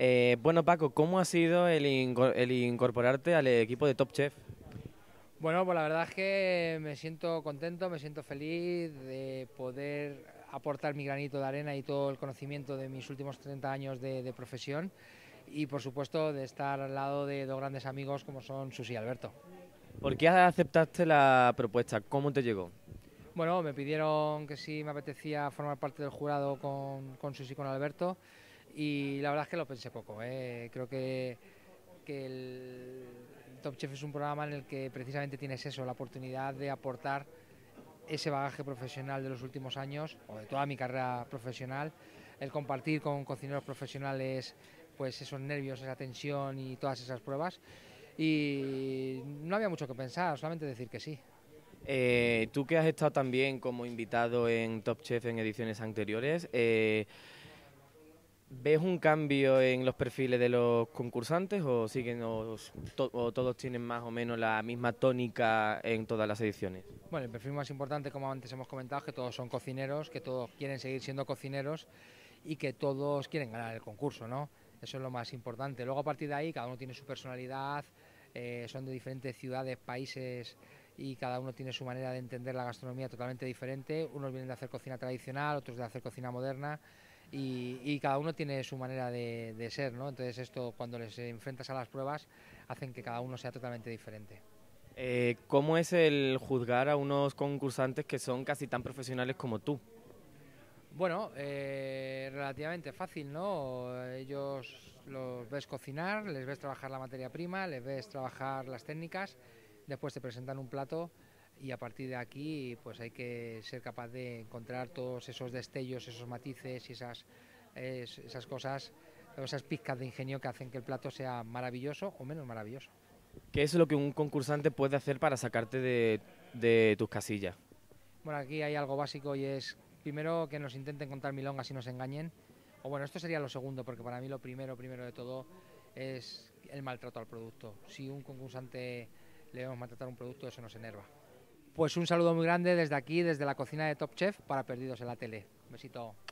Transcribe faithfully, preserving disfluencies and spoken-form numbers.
Eh, bueno, Paco, ¿cómo ha sido el, inco- el incorporarte al equipo de Top Chef? Bueno, pues la verdad es que me siento contento, me siento feliz de poder aportar mi granito de arena y todo el conocimiento de mis últimos treinta años de, de profesión y por supuesto de estar al lado de dos grandes amigos como son Susi y Alberto. ¿Por qué aceptaste la propuesta? ¿Cómo te llegó? Bueno, me pidieron que si me apetecía formar parte del jurado con, con Susi y con Alberto y la verdad es que lo pensé poco. ¿eh? Creo que, que el Top Chef es un programa en el que precisamente tienes eso, la oportunidad de aportar ese bagaje profesional de los últimos años o de toda mi carrera profesional, el compartir con cocineros profesionales pues esos nervios, esa tensión y todas esas pruebas y no había mucho que pensar, solamente decir que sí. Eh, tú que has estado también como invitado en Top Chef en ediciones anteriores, eh, ¿ves un cambio en los perfiles de los concursantes o siguen o, to- o todos tienen más o menos la misma tónica en todas las ediciones? Bueno, el perfil más importante, como antes hemos comentado, es que todos son cocineros, que todos quieren seguir siendo cocineros y que todos quieren ganar el concurso, ¿no? Eso es lo más importante. Luego a partir de ahí cada uno tiene su personalidad, eh, son de diferentes ciudades, países y cada uno tiene su manera de entender la gastronomía totalmente diferente. Unos vienen de hacer cocina tradicional, otros de hacer cocina moderna y, y cada uno tiene su manera de, de ser, ¿no? Entonces esto cuando les enfrentas a las pruebas hacen que cada uno sea totalmente diferente. Eh, ¿cómo es el juzgar a unos concursantes que son casi tan profesionales como tú? Bueno, eh, relativamente fácil, ¿no? Ellos los ves cocinar, les ves trabajar la materia prima, les ves trabajar las técnicas, después te presentan un plato y a partir de aquí pues hay que ser capaz de encontrar todos esos destellos, esos matices y esas, es- esas cosas, esas pizcas de ingenio que hacen que el plato sea maravilloso o menos maravilloso. ¿Qué es lo que un concursante puede hacer para sacarte de, de tus casillas? Bueno, aquí hay algo básico y es primero que nos intenten contar milongas y nos engañen. O bueno, esto sería lo segundo, porque para mí lo primero, primero de todo, es el maltrato al producto. Si un concursante le vemos maltratar un producto, eso nos enerva. Pues un saludo muy grande desde aquí, desde la cocina de Top Chef, para Perdidos en la Tele. Un besito.